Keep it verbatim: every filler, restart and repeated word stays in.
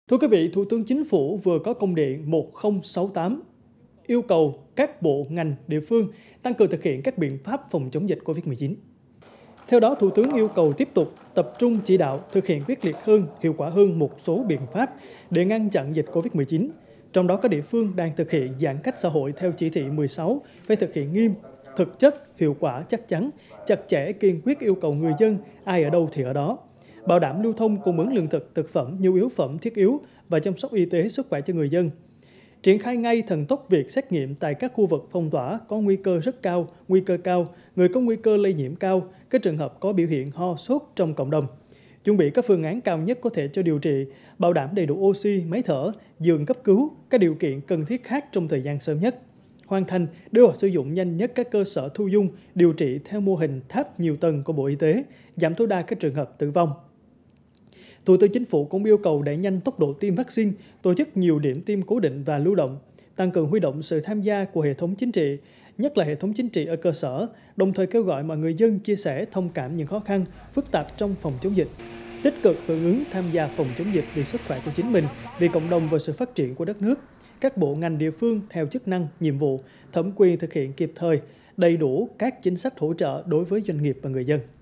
Thưa quý vị, Thủ tướng Chính phủ vừa có công điện một không sáu tám yêu cầu các bộ ngành địa phương tăng cường thực hiện các biện pháp phòng chống dịch Covid mười chín. Theo đó, Thủ tướng yêu cầu tiếp tục tập trung chỉ đạo thực hiện quyết liệt hơn, hiệu quả hơn một số biện pháp để ngăn chặn dịch Covid mười chín. Trong đó, các địa phương đang thực hiện giãn cách xã hội theo chỉ thị mười sáu phải thực hiện nghiêm, thực chất, hiệu quả, chắc chắn, chặt chẽ, kiên quyết yêu cầu người dân ai ở đâu thì ở đó, bảo đảm lưu thông cung ứng lương thực, thực phẩm, nhu yếu phẩm thiết yếu và chăm sóc y tế sức khỏe cho người dân. Triển khai ngay thần tốc việc xét nghiệm tại các khu vực phong tỏa có nguy cơ rất cao, nguy cơ cao, người có nguy cơ lây nhiễm cao, các trường hợp có biểu hiện ho sốt trong cộng đồng. Chuẩn bị các phương án cao nhất có thể cho điều trị, bảo đảm đầy đủ oxy, máy thở, giường cấp cứu, các điều kiện cần thiết khác trong thời gian sớm nhất. Hoàn thành đưa vào sử dụng nhanh nhất các cơ sở thu dung, điều trị theo mô hình tháp nhiều tầng của Bộ Y tế, giảm tối đa các trường hợp tử vong. Thủ tướng Chính phủ cũng yêu cầu đẩy nhanh tốc độ tiêm vaccine, tổ chức nhiều điểm tiêm cố định và lưu động, tăng cường huy động sự tham gia của hệ thống chính trị, nhất là hệ thống chính trị ở cơ sở, đồng thời kêu gọi mọi người dân chia sẻ thông cảm những khó khăn, phức tạp trong phòng chống dịch, tích cực hưởng ứng tham gia phòng chống dịch vì sức khỏe của chính mình, vì cộng đồng và sự phát triển của đất nước. Các bộ ngành địa phương theo chức năng, nhiệm vụ, thẩm quyền thực hiện kịp thời, đầy đủ các chính sách hỗ trợ đối với doanh nghiệp và người dân.